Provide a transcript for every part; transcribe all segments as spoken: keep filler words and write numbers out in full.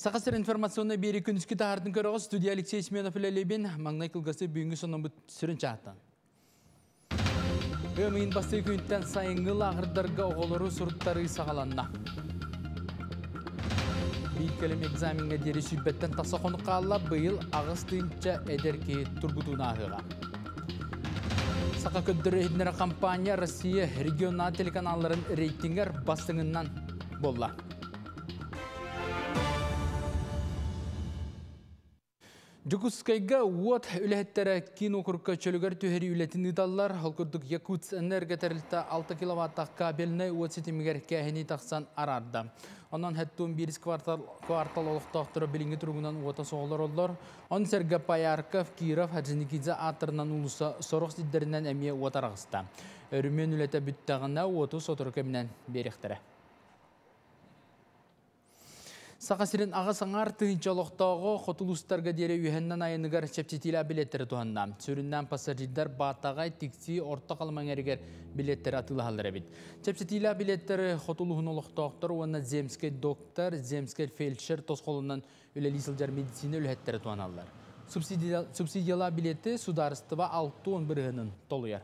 Сақасыр информационный бері күніскі тағардың көріғы студия Алексей Сменов үлелебен маңнай кылғасы бүгінгі сонын бұт сүрін чағыттан. Өмейін басты күнттен сайыңғыл ағырдарға оғылыру сұрыттары сағаланна. Бейкелім экзаменге дері сүрбеттен таса қоны қалла бұйыл ағыз түйінчі әдерке тұргудуына ағыға. Сақа көддірі едінері компания Россия регионал телеканаларын рейтингер бастыңынан болла. Жукускайга уот үләттері кино күркі чөлігер түйері үләтін ұдалар, холкурдық Якутс энергетерліті алты киловаттақ кабеліне уот сетімігер кәхіне тақсан арарды. Онан həttun bir kvartal kvartal olықтақтыры білінгі тұрғынан уота соғылар олар. Он Сәргі Паярков, Киров, Хаджиникидзе атырынан ұлыса сорық сиддерінен әмие уотарағыста. Өрімен үләті бүттіғына уоту сотыры көмінен беректірі. Сақасырын аға саңар түйінчалықтағы қотылыстарға дере үйеннен айыныгар чепчетілі билеттері туғанда. Сүріннен пассажирдар батағай тіксі орта қалман әрігер билеттері атылы халдыр әбет. Чепчетілі билеттері қотылығын олықтақтыр, оны земскер доктор, земскер фельдшер тосқолынан үлелісілдер медицина үләттері туғаналар. Субсидиялы билетті сударыстыва алты он бірігінің толуяр.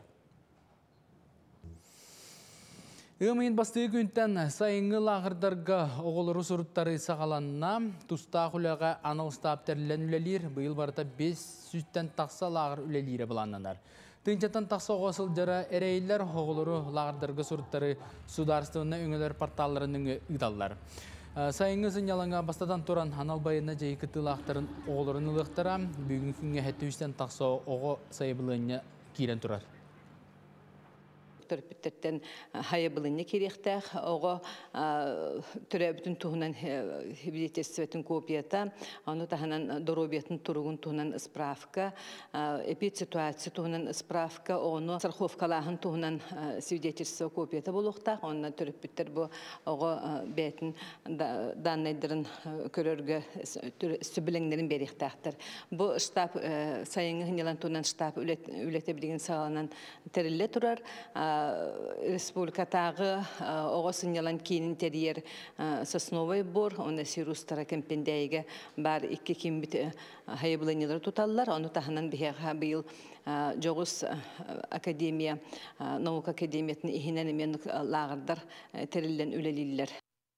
Өмейін басты күнттен сайыңғы лағырдарға оғылыры сұрыттары сағаланына тұста құлаға анылстап тәрілен үлелер бұйыл барыта бес сүттен тақса лағыр үлелері бұланнанар. Тыңчаттан тақса оғасыл жара әрейлер оғылыры лағырдарға сұрыттары сударыстығына өңілер порталарының ұйдалар. Сайыңғы зынялаңа бастадан тұран аналбайына жай күтті лақтарын оғылырын ұлықтара бүгін күнге әтті үстен тақса оғы сайыбылығына кейрен тұрар. Törpütterten hayabılını kerekter, oğa türebütün tuğunan hibritesvetin kopiyata, onu tahanan dorobiyatın turugun tuğunan ispravka, epit situasiya tuğunan ispravka, onu sarxovkalahın tuğunan svидетельство kopiyata buluqta, ondan törpütter bu oğa betin danayların körörgü sübülenglerin beriktahtır. Bu ştab sayıngı hınyalan tuğunan ştab ületebilgin sağlanan terille turar. Республикатағы оғасын ялан кейін терьер сосновой бор, оны сирустара кемпендейге бар икки кембіт хайыбылынылар тұталылар, оны тағынан бейға бейіл жоғыз академия, наука академиятын ихинен емен лағырдар терілден үлелілер.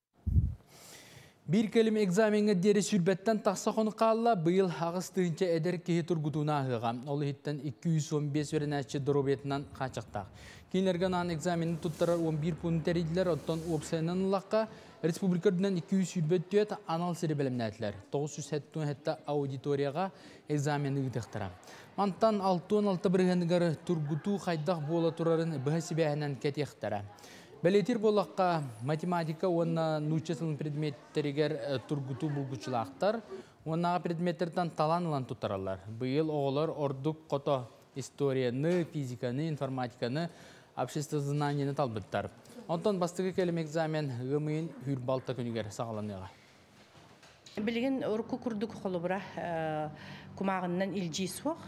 Bir kelim egzamenге deri sürbetten taqsa қоны қалла бұйыл ағыз түйінче әдер кейі тұргудуына ағыға. Олы хиттен iki yüz on beş веренәтші дұрубетінен қачықтақ. Кейінерген ан экзаменін тұттарар он bir пұн тәрейділер, оттан опсайынан лаққа республикадынан iki yüz sürбет түйет анал сірі білімнәтілер. тоғыз жүз сәттің әтті аудиторияға экзамені ұйтықтыра. Мантан алты он алты біргендігері тұргуту қайдақ бола тұрарын бұхасы бәйінен кәтектіра. Белетир болаққа математика, онна нучасылын предметтерігер тұргуту бұлгучылақтар, оннаға предметтерден таланылан тұттаралар. Бұйыл оғылар ордық қото историяны, физиканы, информатиканы, общество знанияны талбыттар. Онтан бастығы келім экзамен ғымыйын хүрбалта күнігер сағаланыға. Білген орку күрдік қолы бұра күмағынан илжи суақ.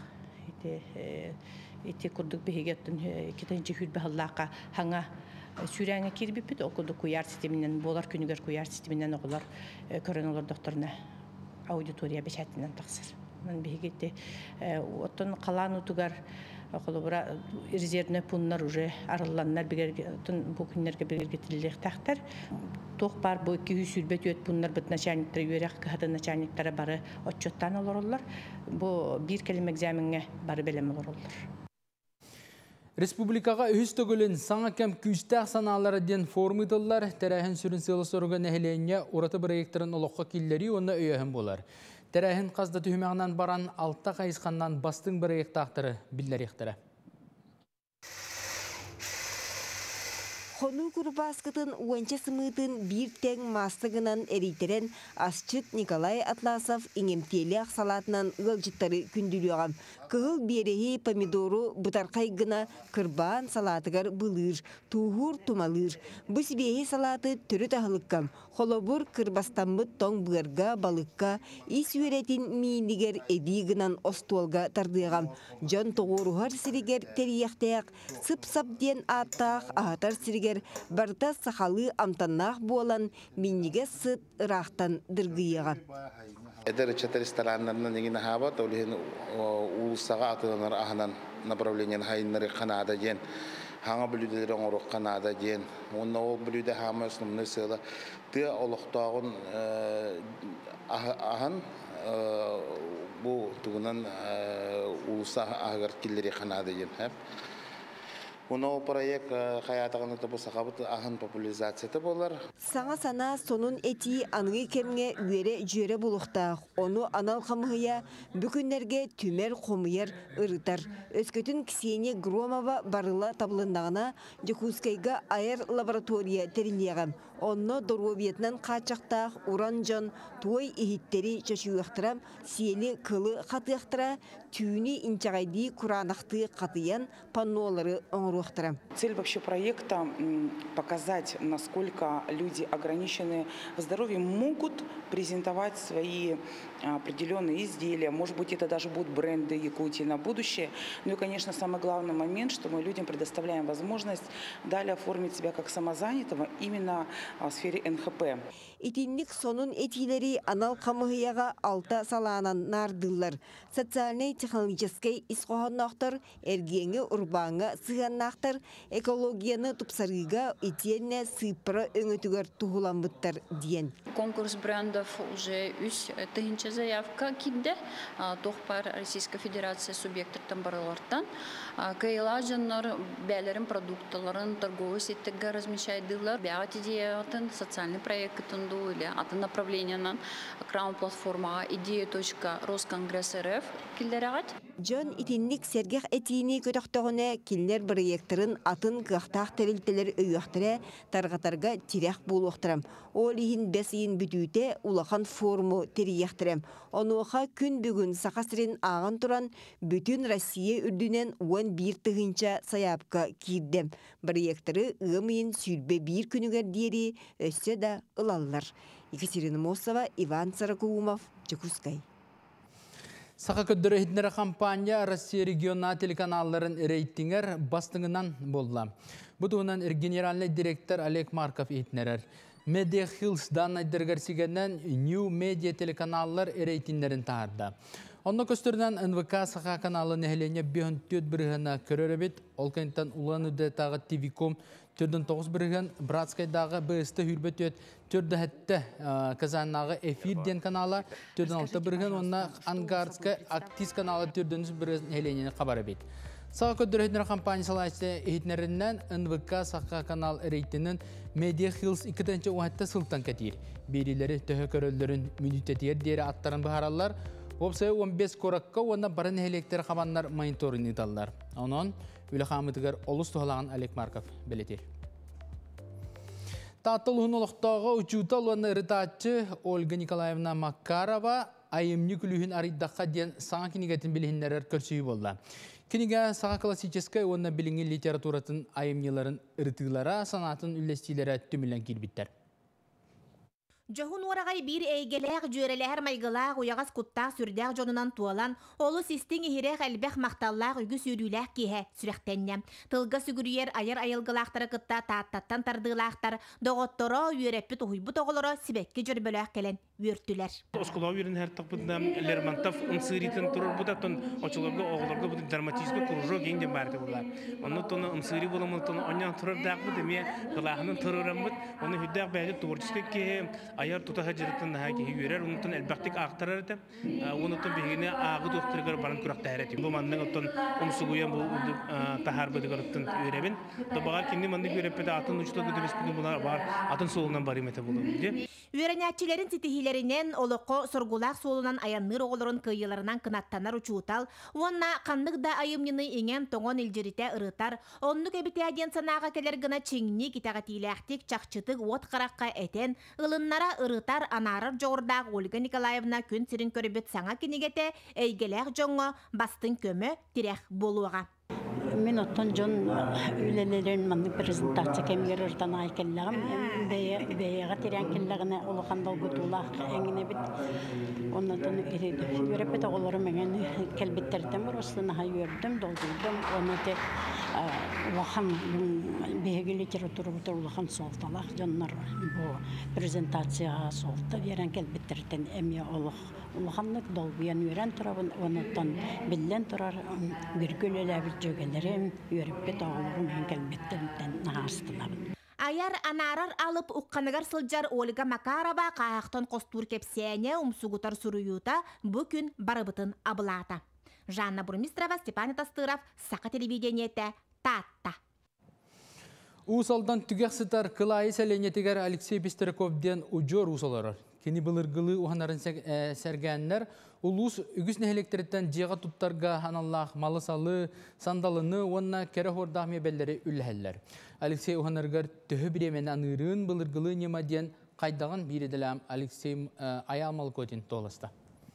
Ете күрдік бігеттін кетенші хүрбалақа хаңа Сürәңе кирбиппит окуду куяр системинен болар күнүгөр куяр системинен оголар көрөнөлөр докторуна аудитория бешатынан таксыр. Мен бегетте оттон калан утугар околубра резервне пуннар уже арылланнар бигертен бу күннерге бергетилек тактар. Тох бар бу iki yüz сүрбет өт пуннар бит начальниктер юрак кахада начальниктер бары отчеттан олорлар. Бу бир келим экзаменге бары белем олорлар. Республикаға үз төгілін саңа кәм күстәқ саналары ден формидылар, тәрәхін сүрін сылы сорғы нәхілене ораты біректерін олыққа келлері оны өйәхін болар. Тәрәхін қазда түхімәғынан баран алта қайысқаннан бастың біректақтыры білдер ектірі. Хону Курбаскытын уанча сымытын bir тең мастығынан әрейтерен Асчыт Николай Атласов иңемтелі ақсалатынан ғылжыттары күнділіғам. Кыгыл береги помидору бутаркай гына кырбаан салатыгар былыр, туһур тумалыр. Бу сибеги салаты түрү тахылыккам. Холобур кырбастамбыт тоң бырга балыкка, ис үретин миинигер эди гынан остуолга тардыгам. Жон тоғурухар сиригер терияқтаяқ, сып-сап ден аттақ ағатар сиригер барта сахалы амтаннақ болан минниге сыт ырақтан дыргыйыға. Эдер чата рестораннарынан негин хабат, олихин улсаға атыланар аханан направлениен хайнары Канада ден, хаңа бүлүдері оңырық Канада ден, онна ол бүлүді хама основны сыла, ты олықтағын ахан bu tuğunan ulusa ağır killeri Kanada yen hep. Onu o proyekt hayatağını da bu sakabıt ahın popülizasyonu bolar. Sana sana sonun eti anı kemge üyere jüre buluqtaq. Onu anal xamıya bükünlerge tümer komuyar ırıtar. Özkötün Kseniya Gromova barıla tablındağına Jekuskayga ayar laboratoriya terinleyagam. Onu Doroviyetnan qaçaqtaq urancan toy ehitteri çaşıyıqtıram, siyeli kılı qatıyıqtıra, tüyünü inçağaydı kuranaqtı qatıyan pannolları оңыруқтырам. Цель вообще проекта – показать, насколько люди, ограниченные в здоровье, могут презентовать свои определенные изделия. Может быть, это даже будут бренды Якутии на будущее. Ну и, конечно, самый главный момент, что мы людям предоставляем возможность далее оформить себя как самозанятого именно в сфере эн ха пэ. Итинник сонун этилери анал камыгыяга алта саланан нардылар. Социальный технологический исқоғаннақтар, эргенге урбанга сыганнақтар, экологияны тупсарыга итенне сыпыра өңөтүгөр тухуламбыттар диен. Конкурс брендов уже үс тыгынча заявка кидде. Тохпар Российская Федерация субъекттардан барылартан. Кайла жаннар бәлерин продуктларын торговый сеттеге размещайдылар. Бәгат идеятын социальный проекттын или атын направлениянан краун платформа идея.росконгресс.рф килдерагат. Жон итинник сергех этини көтөктөгөнө киллер проекттарын атын кыактак терилтелер өйөктөрө таргатарга тирек болуктурам. Ол ихин бесин бүтүүтэ улахан форму терияктырам. Онуха күн бүгүн сакасырын аган туран бүтүн Россия үрдүнен он бир тыгынча саяпка кирдем. Проекттары ымыйын сүрбе бир күнүгөр диери өссө да ылаллар. Екатерина Мосова, Иван Царакумов, Чекускай. Сақа көддірі хитнері кампания Россия региона телеканалларын рейтингер бастыңынан болды. Бұдуынан генеральный директор Олег Марков хитнерер. Media Hills данной дергерсигенен New Media телеканаллар рейтингерін тағырды. Онны көстірден эн вэ ка сақа каналы нәхелене бүйін төт бірігіна көреребет, ол кәнттен улан үді тағы ти ви ком төрден тоғыз бірігін Братскайдағы бүйісті хүрбет өт төрді әтті Казаннағы эфирден каналы төрден алты бірігін, онна Ангардскай актис каналы төрден бірігін нәхеленені қабары бет. Сақа көддірі компания салайсы ehitнерінен эн вэ ка сақа канал рейтинін Media Hills икіденче уәтті сылтан кәтейір. Берилері төхі көрілдерін мүнітетер дері аттарын бұхаралар. Опсай он бес коракка онна барын электр қабанлар мониторын италлар. Онон үлі қамытығыр олыс тұғалаған Олег Марков білетер. Татыл ұнылықтағы ұчутал оны рытатчы Ольга Николаевна Макарова айымны күлігін аридаққа ден саңа кенегетін білігіндерер көрсүйі болды. Кенеге саға классическай онна біліңі литературатын айымныларын ыртылара санатын үлестилері түмілен келбіттер. Жохун орагай бир эйгелег жөрелер майгылаг уягас куттак сүрдәк жонунан туалан олу систин ихирек әлбәх макталлак үгү сүрүләк киһе сүрәктәннә тылга сүгүрүер аяр айылгылактары кытта тааттаттан тардылактар доготторо үйрәппе туйбу тоголоро сибекке жөрбөләк келен үртүләр. Оскола үйрен һәр тапында Лермонтов ынсыритен турар бутатын очолорга оглорга бу драматизм кружок генде барды булар. Онны тоны ынсыри буламын тоны онян турар дагы деме гылахның турарым бут. Оны хүддәк бәйле творческий ке аяр тута хаҗыртын һәки үйрәр унтын әлбәттек актарар да. Унтын бигене агы доктыргар баран күрәк тәрәти. Бу манның тон умсугуя бу тахар быдыгыртын үйрәбен. Добага кинне манды үйрәппә атын учтыгы дебес булар бар. Атын соолунан бар имете булды. Үйрәнәчләрен титихиләр Билеринен олоқо соргулақ солунан аянныр оғылырын кыйыларынан кынаттанар учуутал, уонна қаннық да айымнины иңен тоңон илжирите ырытар, оннук эбите аден санаға келер гына чиңни китаға тиләқтик чақчытык от қараққа этен, ылыннара ырытар анарыр жоғырдағы Ольга Николаевна күн сирин көрібет саңа кенегете әйгеләқ жоңы бастың көмі тирек болуға. Мен оттон жон үлелерин манны презентация кемгер ыртан айкеллегим бейга тирен келлегине улукан долгутулак эңине бит оннотон ириди юрепет оголору менен келбеттерден бир устуна хайырдым долгудум онноте улахан беги литература улахан солталак жоннор бу презентация солта берен келбеттерден эми олох улаханнык долбуян юрен турабын оннотон биллен турар биргөлелер жөгелерим юрепет оголору менен келбеттерден нахастылабын. Аяр анарар алып уққаныгар сылжар Ольга Макарова қаяқтан қостур кепсене умсугутар суруюта бүкін барыбытын абылата. Жанна Бурмистрова, Степан Тастыров, Сақа телевидениете, Татта. Усалдан түгәксітар кылайы сәленетігер Алексей Бестерковден ұжор усаларар. Кені бұлыргылы ұханарын сәргәннер, улус үгіс нәхелектеріттен жеға тұттарға ханаллақ малы салы, сандалыны, онна кәрі хордақ мебеллері үлхәллер. Алексей ұханарғар түхі біремен анырын бұлыргылы немаден қайдаған биреділәм Алексей Аямал Котин толыста.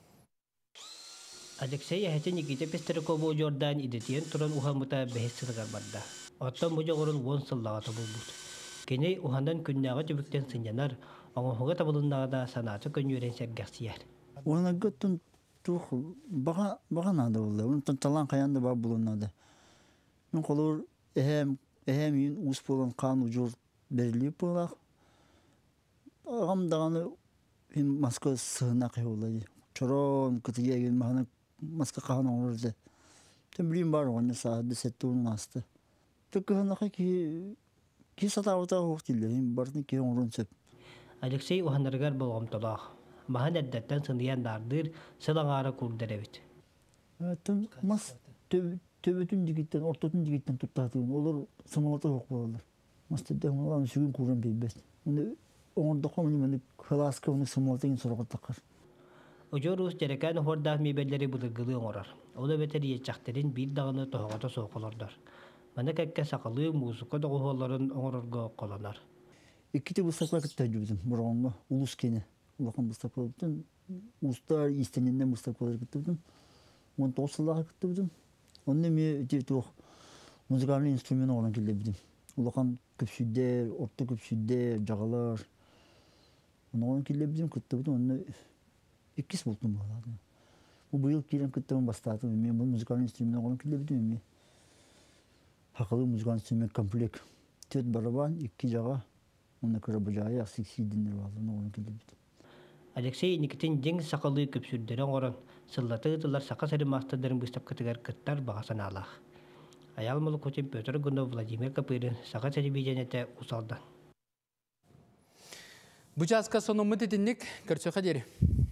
Алексей әхетен Никита Бестерковы ұжордан идетен тұран ұхамыта бәхестілігар барда. Оттан мұжағырын он сыллаға табыл бұд. Кеней ұхандан күннәға түбіктен сынянар, оңғыға табылындағы да санаты көн үйрен сәргәқсияр. Оны көттін тұқ бағанады болды. Оны талан қаянды бар бұлынады. Мен қолыр әхем үйін ұс болған қан ұжыр беріліп болақ. Ағамдағаны Москва сығына қай олады. Чорон күтіге еген мағаны Москва қаған оңырды. Тен білейін бар оғаны сағады сәтті оның асты. Түккіғанақа ки сатауыта оқ дейдер, бардың ки оңырын сөп. Алексей ұханарғар болғым толақ. Маған әрдеттен сындиян дардыр, сылаңары көрдер әбет. Мас төбетін дегеттен, ортотын дегеттен тұттатығын, олар сымалата оқ болалар. Мас төбді оңырын сүгін көрін бейбет. Оңырда қомын емені қыласка оны сымалатығын сұрға тақыр. Ұжор ұс жерекән хордақ мебелері бұдырғылы оңырар. Олы бетер етчақтерін бір дағыны тоғағата соқылардар. Мана кәкке сақылы музыка доғуоларын оңырырға қоланар. Икките бұстапқа күттен жүрдім, бұрғанға, ұлыс кені. Улақан бұстапқа күттен, ұстар истененден бұстапқа күттім. Он тоғысылаға күттім. Онны ме тұқ музыкальный инструмент оған келді бідім. Улақан көпсүйдер, орта көпсүйдер, жағалар. Оған келді бідім күттім. Онны иккес болтым бағалады. Бұл бұйыл келен күттім бастатым. Мен бұл музыкальный инструмент оған келді бідім. Хақылы музыкальный инструмент комплект. Төт барабан, икки жаға. Оны көрі сексидіндер балын оған келді біді. Алексей Никитин ден сақалы көпсүрдерін орын, сыллаты ұтылар сақа сәрі мастырдарын бұстап кітігер күттар бағасын алақ. Аялмылы көтен Петр Гунов Владимир Капырын сақа сәрі бейженеті ұсалды. Бұчасқа соны мұт етіндік көрсеқа дері.